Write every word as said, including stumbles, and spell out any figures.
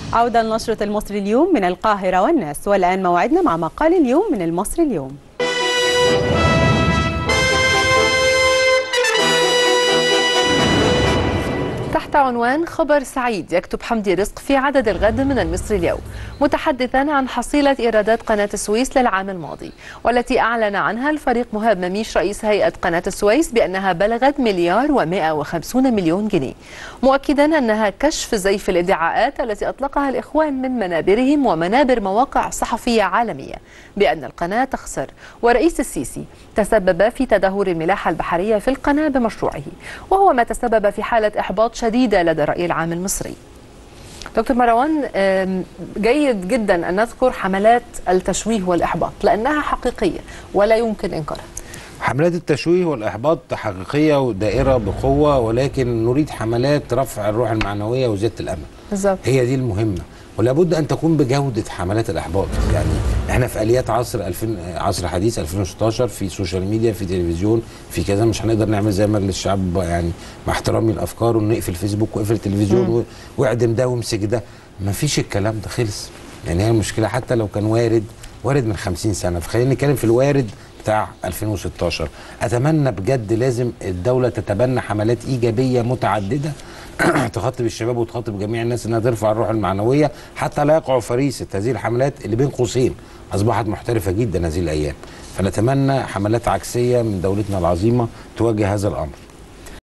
عودة لنشرة المصري اليوم من القاهرة والناس، والآن موعدنا مع مقال اليوم من المصري اليوم. تحت عنوان خبر سعيد يكتب حمدي رزق في عدد الغد من المصري اليوم متحدثا عن حصيلة إيرادات قناة السويس للعام الماضي، والتي أعلن عنها الفريق مهاب مميش رئيس هيئة قناة السويس بأنها بلغت مليار ومئة وخمسين مليون جنيه، مؤكدا أنها كشف زيف الادعاءات التي أطلقها الإخوان من منابرهم ومنابر مواقع صحفية عالمية بأن القناة تخسر، ورئيس السيسي تسبب في تدهور الملاحة البحرية في القناة بمشروعه، وهو ما تسبب في حالة إحباط شديدة لدى الرأي العام المصري. دكتور مروان، جيد جدا أن نذكر حملات التشويه والإحباط لأنها حقيقية ولا يمكن إنكارها. حملات التشويه والإحباط حقيقية ودائرة بقوة، ولكن نريد حملات رفع الروح المعنوية وزيادة الأمل. بالظبط، هي دي المهمة، ولابد ان تكون بجوده حملات الاحباط. يعني احنا في اليات عصر ألفين، عصر حديث ألفين وستاشر، في سوشيال ميديا، في تلفزيون، في كذا. مش هنقدر نعمل زي مجلس الشعب، يعني مع احترامي الافكار، ونقفل فيسبوك واقفل التلفزيون واعدم ده وامسك ده. ما فيش الكلام ده، خلص. يعني هي المشكله حتى لو كان وارد وارد من خمسين سنه، فخلينا نتكلم في الوارد بتاع ألفين وستاشر. اتمنى بجد لازم الدوله تتبنى حملات ايجابيه متعدده تخاطب الشباب وتخاطب جميع الناس انها ترفع الروح المعنويه، حتى لا يقعوا فريسه هذه الحملات اللي بين قوسين اصبحت محترفه جدا هذه الايام. فنتمنى حملات عكسيه من دولتنا العظيمه تواجه هذا الامر.